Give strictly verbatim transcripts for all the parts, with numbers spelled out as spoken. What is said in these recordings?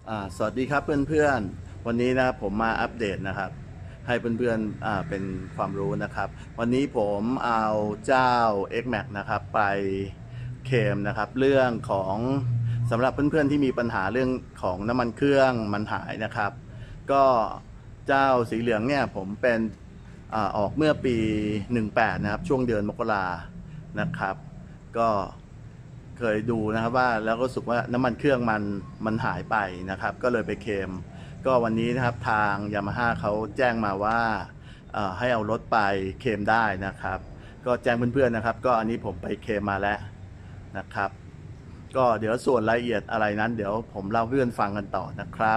อ่าสวัสดีครับเพื่อนๆวันนี้นะครับผมมาอัปเดตนะครับให้เพื่อนๆอ่าเป็นความรู้นะครับวันนี้ผมเอาเจ้า เอ็กซ์ แม็กซ์ นะครับไปเคลมนะครับเรื่องของสำหรับเพื่อนๆที่มีปัญหาเรื่องของน้ำมันเครื่องมันหายนะครับก็เจ้าสีเหลืองเนี่ยผมเป็นอ่าออกเมื่อปีหนึ่งแปดนะครับช่วงเดือนมกรานะครับก็เคยดูนะครับว่าแล้วก็รู้สึกว่าน้ำมันเครื่องมันมันหายไปนะครับก็เลยไปเคลมก็วันนี้นะครับทางยามาฮ่าเขาแจ้งมาว่าเอ่อให้เอารถไปเคลมได้นะครับก็แจ้งเพื่อนๆนะครับก็อันนี้ผมไปเคลมมาแล้วนะครับก็เดี๋ยวส่วนรายละเอียดอะไรนั้นเดี๋ยวผมเล่าให้เพื่อนฟังกันต่อนะครับ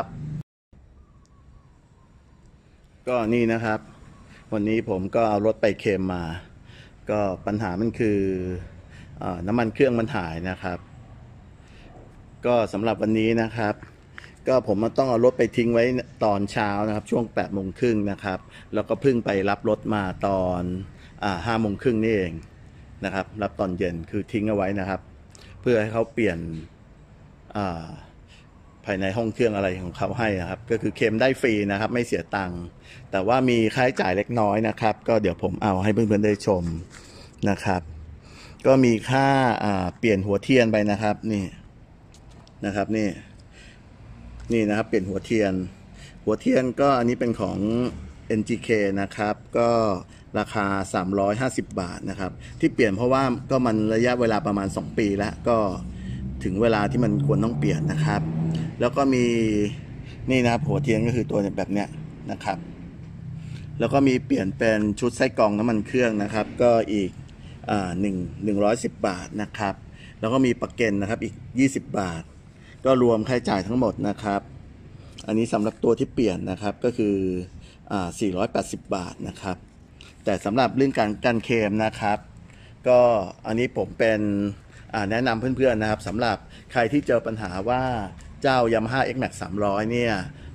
ก็นี่นะครับวันนี้ผมก็เอารถไปเคลมมาก็ปัญหามันคือเอ่อน้ำมันเครื่องมันหายนะครับก็สำหรับวันนี้นะครับก็ผมต้องเอารถไปทิ้งไว้ตอนเช้านะครับช่วงแปดโมงครึ่งนะครับแล้วก็เพิ่งไปรับรถมาตอนอ่าห้าโมงครึ่งนี่เองนะครับรับตอนเย็นคือทิ้งเอาไว้นะครับเพื่อให้เขาเปลี่ยนอ่าภายในห้องเครื่องอะไรของเขาให้นะครับก็คือเคลมได้ฟรีนะครับไม่เสียตังค์แต่ว่ามีค่าใช้จ่ายเล็กน้อยนะครับก็เดี๋ยวผมเอาให้เพื่อนๆได้ชมนะครับก็มีค่าอ่าเปลี่ยนหัวเทียนไปนะครับนี่นะครับนี่นี่นะครับเปลี่ยนหัวเทียนหัวเทียนก็อันนี้เป็นของ เอ็น จี เค นะครับก็ราคาสามร้อยห้าสิบบาทนะครับที่เปลี่ยนเพราะว่าก็มันระยะเวลาประมาณสองปีแล้วก็ถึงเวลาที่มันควรต้องเปลี่ยนนะครับแล้วก็มีนี่นะครับหัวเทียนก็คือตัวแบบเนี้ยนะครับแล้วก็มีเปลี่ยนเป็นชุดไส้กรองน้ำมันเครื่องนะครับก็อีกอ่าหนึ่งหนึ่งร้อยสิบบาทนะครับแล้วก็มีประกันนะครับอีกยี่สิบบาทก็รวมค่าใช้จ่ายทั้งหมดนะครับอันนี้สำหรับตัวที่เปลี่ยนนะครับก็คืออ่าสี่ร้อยแปดสิบบาทนะครับแต่สำหรับเรื่องการการเคลมนะครับก็อันนี้ผมเป็นแนะนำเพื่อนๆนะครับสำหรับใครที่เจอปัญหาว่าเจ้า Yamaha เอ็กซ์ แม็กซ์ สามร้อยเนี่ย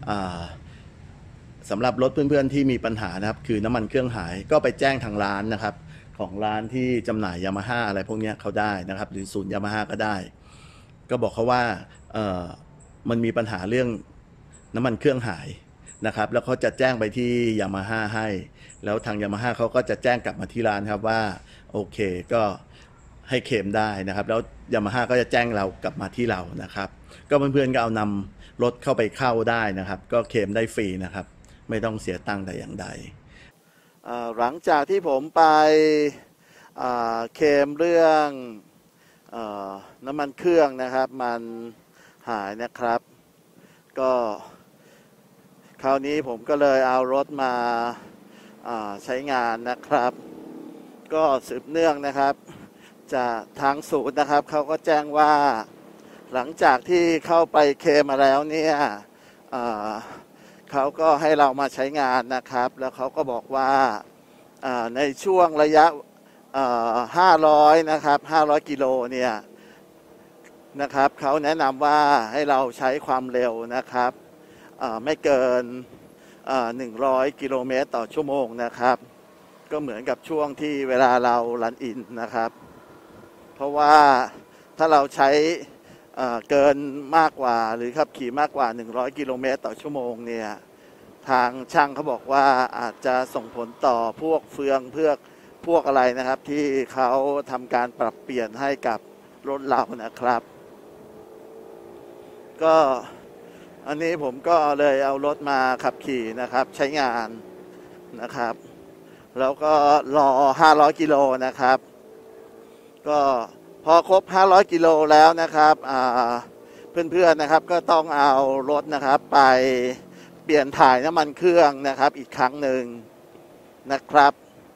สำหรับรถเพื่อนๆที่มีปัญหานะครับคือน้ำมันเครื่องหายก็ไปแจ้งทางร้านนะครับของร้านที่จำหน่าย Yamaha อะไรพวกนี้เขาได้นะครับหรือศูนย์ Yamaha ก็ได้ก็บอกเขาว่าเอ่อมันมีปัญหาเรื่องน้ำมันเครื่องหายนะครับแล้วเขาจะแจ้งไปที่ Yamaha ให้แล้วทาง Yamaha เขาก็จะแจ้งกลับมาที่ร้านครับว่าโอเคก็ให้เคลมได้นะครับแล้ว Yamaha ก็จะแจ้งเรากลับมาที่เรานะครับก็เพื่อนๆก็เอานำรถเข้าไปเข้าได้นะครับก็เคลมได้ฟรีนะครับไม่ต้องเสียตังค์แต่อย่างใดหลังจากที่ผมไปเคลมเรื่องน้ำมันเครื่องนะครับมันหายนะครับก็คราวนี้ผมก็เลยเอารถมาใช้งานนะครับก็สืบเนื่องนะครับจากทางศูนย์นะครับเขาก็แจ้งว่าหลังจากที่เข้าไปเคลมมาแล้วเนี่ยเขาก็ให้เรามาใช้งานนะครับแล้วเขาก็บอกว่าในช่วงระยะห้าร้อยนะครับห้าร้อยกิโลเนี่ยนะครับเขาแนะนำว่าให้เราใช้ความเร็วนะครับไม่เกินหนึ่งร้อยกิโลเมตรต่อชั่วโมงนะครับก็เหมือนกับช่วงที่เวลาเรารันอินนะครับเพราะว่าถ้าเราใช้เกินมากกว่าหรือขับขี่มากกว่าหนึ่งร้อยกิโลเมตรต่อชั่วโมงเนี่ยทางช่างเขาบอกว่าอาจจะส่งผลต่อพวกเฟืองเพื่อพวกอะไรนะครับที่เขาทำการปรับเปลี่ยนให้กับรถเรานะครับก็อันนี้ผมก็เลยเอารถมาขับขี่นะครับใช้งานนะครับแล้วก็รอห้าร้อยกิโลนะครับก็พอครบห้าร้อยกิโลแล้วนะครับเพื่อนๆนะครับก็ต้องเอารถนะครับไปเปลี่ยนถ่ายน้ำมันเครื่องนะครับอีกครั้งหนึ่งนะครับ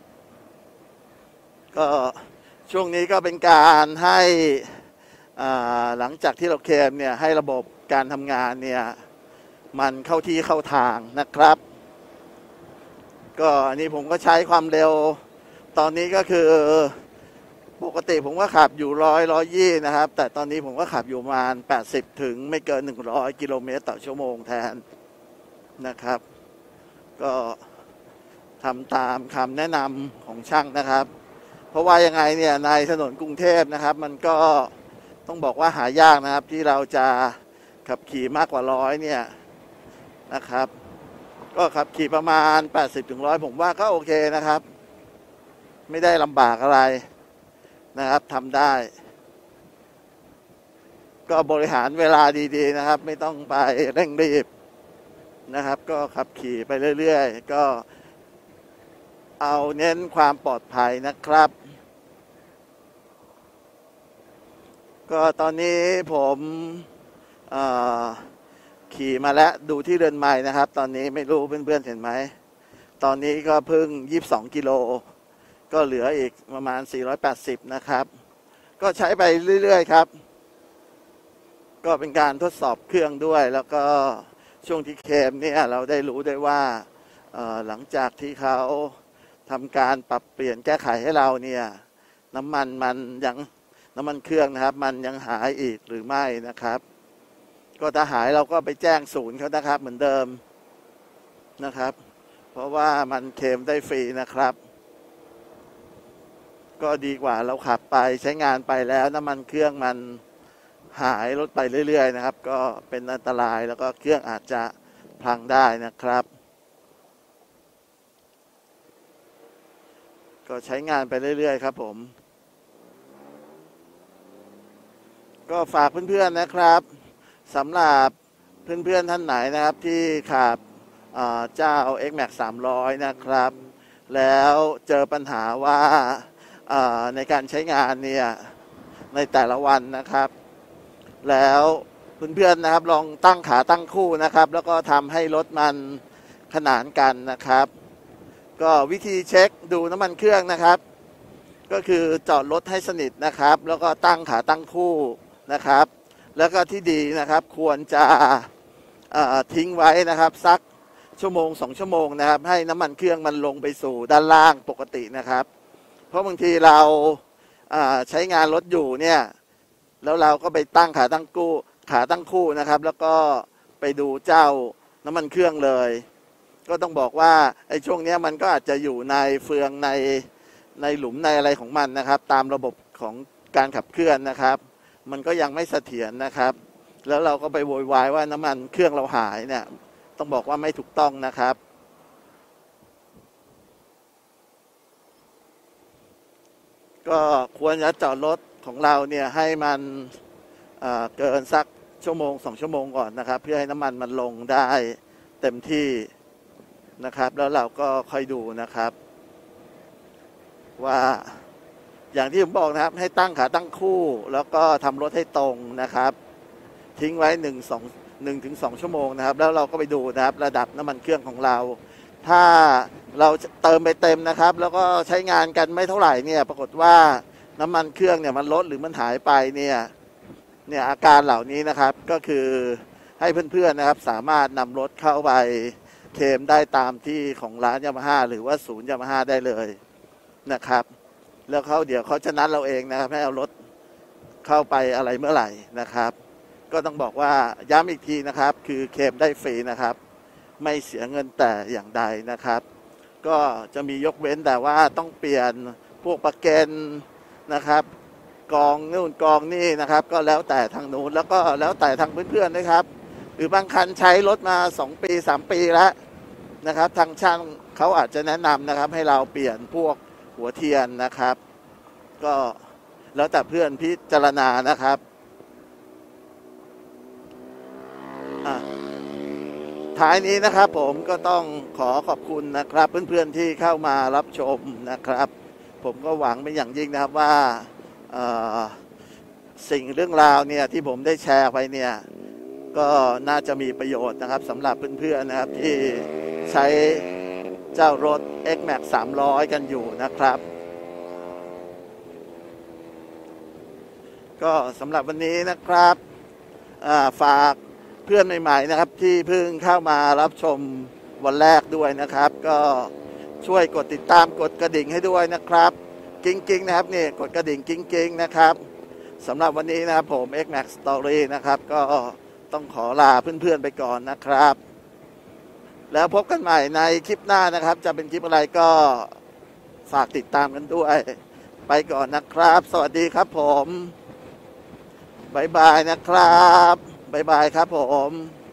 ก็ช่วงนี้ก็เป็นการให้หลังจากที่เราเคลมเนี่ยให้ระบบการทำงานเนี่ยมันเข้าที่เข้าทางนะครับก็อันนี้ผมก็ใช้ความเร็วตอนนี้ก็คือปกติผมก็ขับอยู่ร้อยร้อยยี่นะครับแต่ตอนนี้ผมก็ขับอยู่ประมาณแปดสิบถึงไม่เกินหนึ่งร้อยกิโลเมตรต่อชั่วโมงแทนนะครับก็ทำตามคำแนะนำของช่างนะครับเพราะว่ายังไงเนี่ยในถนนกรุงเทพนะครับมันก็ต้องบอกว่าหายากนะครับที่เราจะขับขี่มากกว่าร้อยเนี่ยนะครับก็ขับขี่ประมาณแปดสิบถึงร้อยผมว่าก็โอเคนะครับไม่ได้ลำบากอะไรนะครับทำได้ก็บริหารเวลาดีๆนะครับไม่ต้องไปเร่งรีบนะครับก็ขับขี่ไปเรื่อยๆก็เอาเน้นความปลอดภัยนะครับก็ตอนนี้ผมขี่มาแล้วดูที่เรือนไม้นะครับตอนนี้ไม่รู้เพื่อนๆเห็นไหมตอนนี้ก็เพิ่งยี่สิบสองกิโลก็เหลืออีกประมาณสี่ร้อยแปดสิบนะครับก็ใช้ไปเรื่อยๆครับก็เป็นการทดสอบเครื่องด้วยแล้วก็ช่วงที่เคมเนี่ยเราได้รู้ได้ว่าหลังจากที่เขาทำการปรับเปลี่ยนแก้ไขให้เราเนี่ยน้ำมันมันยังน้ำมันเครื่องนะครับมันยังหายอีกหรือไม่นะครับก็ถ้าหายเราก็ไปแจ้งศูนย์เขานะครับเหมือนเดิมนะครับเพราะว่ามันเคลมได้ฟรีนะครับก็ดีกว่าเราขับไปใช้งานไปแล้วน้ำมันเครื่องมันหายลดไปเรื่อยๆนะครับก็เป็นอันตรายแล้วก็เครื่องอาจจะพังได้นะครับก็ใช้งานไปเรื่อยๆครับผมก็ฝากเพื่อนๆนะครับสำหรับเพื่อนๆท่านไหนนะครับที่ขับเจ้า เอ็กซ์ แม็กซ์ สามร้อย นะครับแล้วเจอปัญหาว่าในการใช้งานเนี่ยในแต่ละวันนะครับแล้วเพื่อนๆนะครับลองตั้งขาตั้งคู่นะครับแล้วก็ทำให้รถมันขนานกันนะครับก็วิธีเช็คดูน้ำมันเครื่องนะครับก็คือจอดรถให้สนิทนะครับแล้วก็ตั้งขาตั้งคู่นะครับแล้วก็ที่ดีนะครับควรจะทิ้งไว้นะครับสักชั่วโมงสองชั่วโมงนะครับให้น้ำมันเครื่องมันลงไปสู่ด้านล่างปกตินะครับเพราะบางทีเราใช้งานรถอยู่เนี่ยแล้วเราก็ไปตั้งขาตั้งคู่ขาตั้งคู่นะครับแล้วก็ไปดูเจ้าน้ำมันเครื่องเลยก็ต้องบอกว่าไอ้ช่วงนี้มันก็อาจจะอยู่ในเฟืองในในหลุมในอะไรของมันนะครับตามระบบของการขับเคลื่อนนะครับมันก็ยังไม่เสถียรนะครับแล้วเราก็ไปโวยวายว่าน้ำมันเครื่องเราหายเนี่ยต้องบอกว่าไม่ถูกต้องนะครับก็ควรจะจอดรถของเราเนี่ยให้มันเอ่อเกินสักชั่วโมงสองชั่วโมงก่อนนะครับเพื่อให้น้ำมันมันลงได้เต็มที่นะครับแล้วเราก็ค่อยดูนะครับว่าอย่างที่ผมบอกนะครับให้ตั้งขาตั้งคู่แล้วก็ทำรถให้ตรงนะครับทิ้งไว้หนึ่งสองหนึ่งถึงสองชั่วโมงนะครับแล้วเราก็ไปดูนะครับระดับน้ำมันเครื่องของเราถ้าเราเติมไปเต็มนะครับแล้วก็ใช้งานกันไม่เท่าไหร่เนี่ยปรากฏว่าน้ำมันเครื่องเนี่ยมันลดหรือมันหายไปเนี่ยเนี่ยอาการเหล่านี้นะครับก็คือให้เพื่อนๆนะครับสามารถนำรถเข้าไปเคลมได้ตามที่ของร้านยามาฮ่าหรือว่าศูนย์ยามาฮ่าได้เลยนะครับแล้วเขาเดี๋ยวเขาจะนัดเราเองนะครับให้เอารถเข้าไปอะไรเมื่อไหร่นะครับก็ต้องบอกว่าย้ำอีกทีนะครับคือเคลมได้ฟรีนะครับไม่เสียเงินแต่อย่างใดนะครับก็จะมียกเว้นแต่ว่าต้องเปลี่ยนพวกประกันนะครับกองนู่นกองนี่นะครับก็แล้วแต่ทางนู้นแล้วก็แล้วแต่ทางเพื่อนๆนะครับหรือบางคันใช้รถมาสองปีสามปีแล้วนะครับทางช่างเขาอาจจะแนะนำนะครับให้เราเปลี่ยนพวกหัวเทียนนะครับก็แล้วแต่เพื่อนพิจารณานะครับท้ายนี้นะครับผมก็ต้องขอขอบคุณนะครับเพื่อนๆที่เข้ามารับชมนะครับผมก็หวังเป็นอย่างยิ่งนะครับว่าสิ่งเรื่องราวเนี่ยที่ผมได้แชร์ไปเนี่ยก็น่าจะมีประโยชน์นะครับสำหรับเพื่อนๆนะครับที่ใช้เจ้ารถ เอ็กซ์ แม็กซ์ สามร้อย กันอยู่นะครับก็สำหรับวันนี้นะครับฝากเพื่อนใหม่ๆนะครับที่เพิ่งเข้ามารับชมวันแรกด้วยนะครับก็ช่วยกดติดตามกดกระดิ่งให้ด้วยนะครับกิ๊งกิ๊งนะครับนี่กดกระดิ่งกิ๊งกิ๊งนะครับสำหรับวันนี้นะครับผม เอ็กซ์ แม็กซ์ Story นะครับก็ต้องขอลาเพื่อนๆไปก่อนนะครับแล้วพบกันใหม่ในคลิปหน้านะครับจะเป็นคลิปอะไรก็ฝากติดตามกันด้วยไปก่อนนะครับสวัสดีครับผมบ๊ายบายนะครับบ๊ายบายครับผม